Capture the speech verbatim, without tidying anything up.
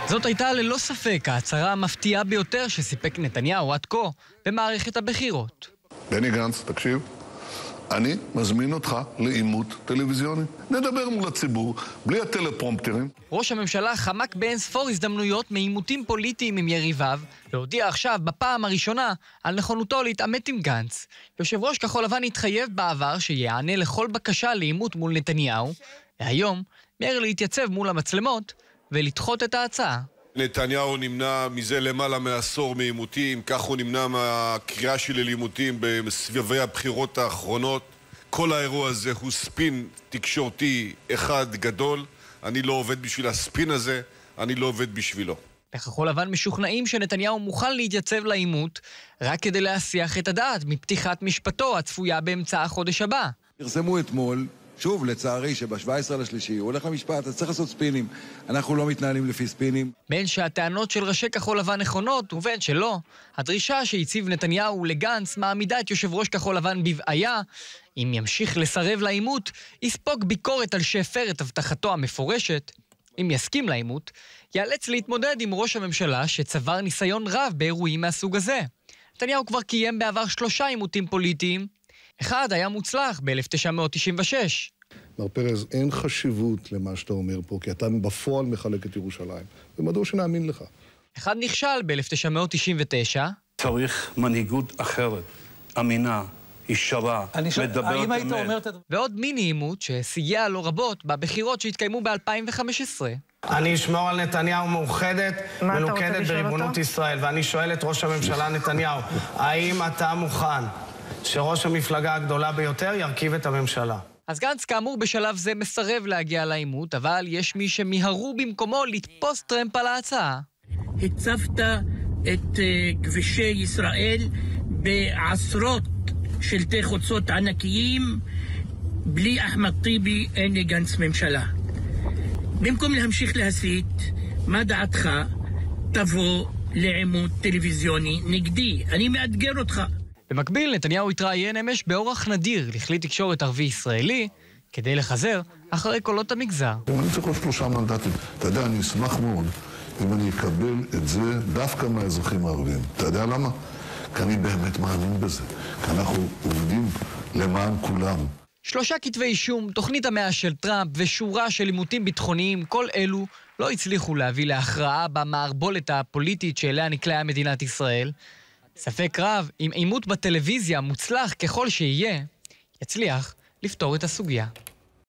זאת הייתה ללא ספק ההצהרה המפתיעה ביותר שסיפק נתניהו עד כה במערכת הבחירות. בני גנץ, תקשיב, אני מזמין אותך לעימות טלוויזיוני. נדבר מול הציבור, בלי הטלפרומפטרים. ראש הממשלה חמק באין ספור הזדמנויות מעימותים פוליטיים עם יריביו, והודיע עכשיו בפעם הראשונה על נכונותו להתעמת עם גנץ. יושב ראש כחול לבן התחייב בעבר שיענה לכל בקשה לעימות מול נתניהו, והיום מיהר להתייצב מול המצלמות ולדחות את ההצעה. נתניהו נמנע מזה למעלה מעשור מעימותים, כך הוא נמנע מהקריאה שלי לעימותים בסבבי הבחירות האחרונות. כל האירוע הזה הוא ספין תקשורתי אחד גדול. אני לא עובד בשביל הספין הזה, אני לא עובד בשבילו. בכחול לבן משוכנעים שנתניהו מוכן להתייצב לעימות רק כדי להסיח את הדעת מפתיחת משפטו הצפויה באמצע החודש הבא. פרסמו אתמול, שוב, לצערי, שב-שבעה עשר לשלישי הוא הולך למשפט, אז צריך לעשות ספינים. אנחנו לא מתנהלים לפי ספינים. בין שהטענות של ראשי כחול לבן נכונות ובין שלא, הדרישה שהציב נתניהו לגנץ מעמידה את יושב ראש כחול לבן בבעיה. אם ימשיך לסרב לעימות, יספוג ביקורת על שהפר את הבטחתו המפורשת. אם יסכים לעימות, ייאלץ להתמודד עם ראש הממשלה שצבר ניסיון רב באירועים מהסוג הזה. נתניהו כבר קיים בעבר שלושה עימותים פוליטיים, אחד היה מוצלח ב-אלף תשע מאות תשעים ושש. מר פרז, אין חשיבות למה שאתה אומר פה, כי אתה בפועל מחלק את ירושלים. ומדוע שנאמין לך? אחד נכשל ב-אלף תשע מאות תשעים ותשע. צריך מנהיגות אחרת, אמינה, ישרה, מדברת אמת. ועוד מיני עימות שסייע לו רבות בבחירות שהתקיימו ב-אלפיים וחמש עשרה. אני אשמור על נתניהו מאוחדת, מלוכדת בריבונות ישראל, ואני שואל את ראש הממשלה נתניהו, האם אתה מוכן שראש המפלגה הגדולה ביותר ירכיב את הממשלה? אז גנץ כאמור בשלב זה מסרב להגיע לעימות, אבל יש מי שמיהרו במקומו לתפוס טרמפ על ההצעה. הצבת את uh, כבישי ישראל בעשרות שלטי חוצות ענקיים, בלי אחמד טיבי אין לגנץ ממשלה. במקום להמשיך להסית, מה דעתך? תבוא לעימות טלוויזיוני נגדי. אני מאתגר אותך. במקביל, נתניהו התראיין אמש באורח נדיר לכלי תקשורת ערבי ישראלי, כדי לחזר אחרי קולות המגזר. אני צריך עוד שלושה מנדטים. אתה יודע, אני אשמח מאוד אם אני אקבל את זה דווקא מהאזרחים הערבים. אתה יודע למה? כי אני באמת מאמין בזה. כי אנחנו עובדים למען כולם. שלושה כתבי אישום, תוכנית המאה של טראמפ ושורה של עימותים ביטחוניים, כל אלו לא הצליחו להביא להכרעה במערבולת הפוליטית שאליה נקלעה מדינת ישראל. ספק רב, אם עימות בטלוויזיה מוצלח ככל שיהיה, יצליח לפתור את הסוגיה.